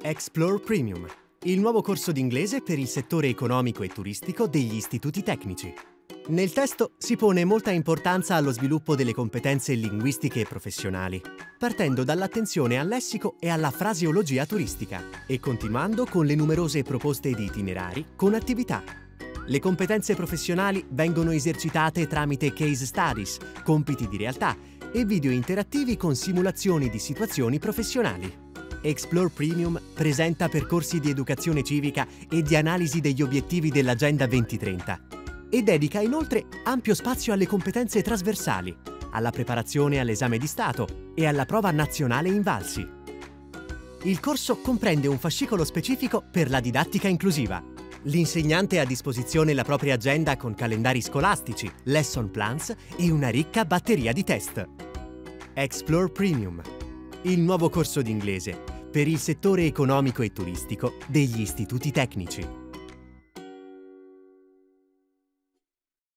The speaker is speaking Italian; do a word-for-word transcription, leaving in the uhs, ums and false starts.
Explore Premium, il nuovo corso d'inglese per il settore economico e turistico degli istituti tecnici. Nel testo si pone molta importanza allo sviluppo delle competenze linguistiche e professionali, partendo dall'attenzione al lessico e alla fraseologia turistica e continuando con le numerose proposte di itinerari con attività. Le competenze professionali vengono esercitate tramite case studies, compiti di realtà e video interattivi con simulazioni di situazioni professionali. Explore Premium presenta percorsi di educazione civica e di analisi degli obiettivi dell'Agenda duemilatrenta e dedica inoltre ampio spazio alle competenze trasversali, alla preparazione all'esame di Stato e alla prova nazionale Invalsi. Il corso comprende un fascicolo specifico per la didattica inclusiva. L'insegnante ha a disposizione la propria agenda con calendari scolastici, lesson plans e una ricca batteria di test. Explore Premium, il nuovo corso d'inglese per il settore economico e turistico degli istituti tecnici.